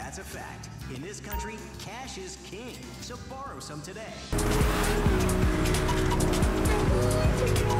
That's a fact. In this country, cash is king, so borrow some today.